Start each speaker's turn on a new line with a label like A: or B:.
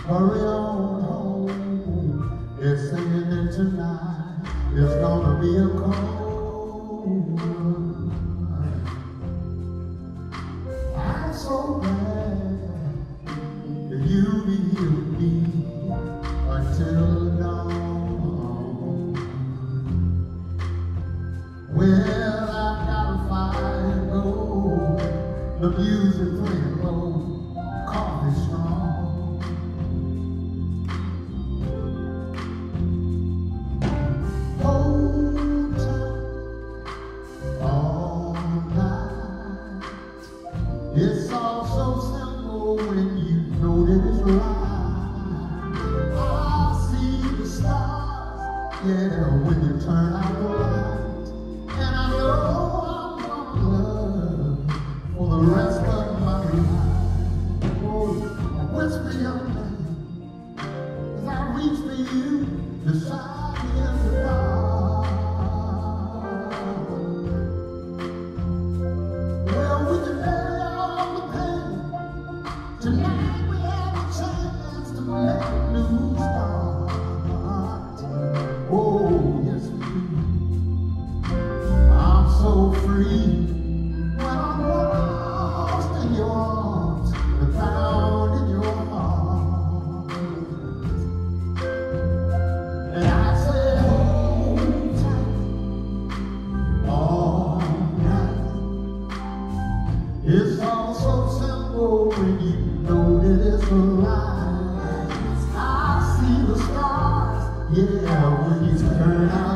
A: Hurry on home. It's saying that tonight it's gonna be a cold one. I'm so glad that you'll be here with me until dawn. Well, I've got a fire to go, the music playing low, coffee strong. Hold tight all night. It's all so simple when you know that it's right. I see the stars, yeah, when you turn out the light. And I know I'm gonna love for the rest of my life. Oh, whisper your name as I reach for you beside me in the dark. Well, we can bury all the pain. Tonight we have a chance to make a new start. Oh, yes we do. I'm so free when I'm lost in your arms and found in your heart. And I say, hold tight all night. It's all so simple when you know that it's alive. I see the stars, yeah, when you turn out